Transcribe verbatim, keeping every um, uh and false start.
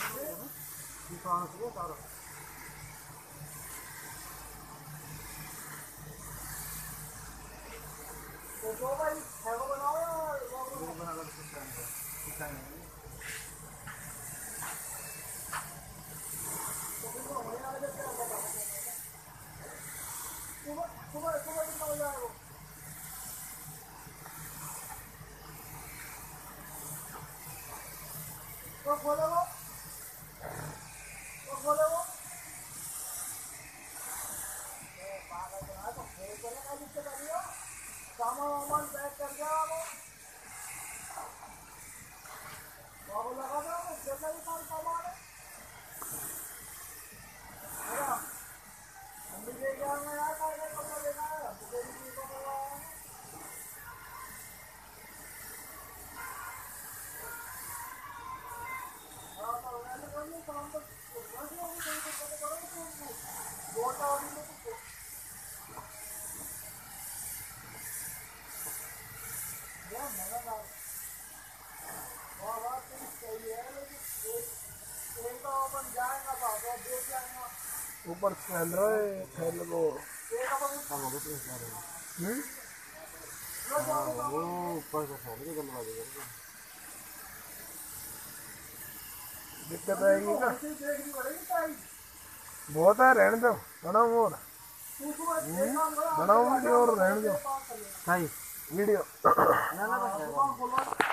ऊपर फैल रहा है फैल वो वो ऊपर से फैल के गलवा देगा। दिक्कत आएगी ना बहुत है। रहने दो बनाओ और बनाओ वीडियो और रहने दो वीडियो वीडियो।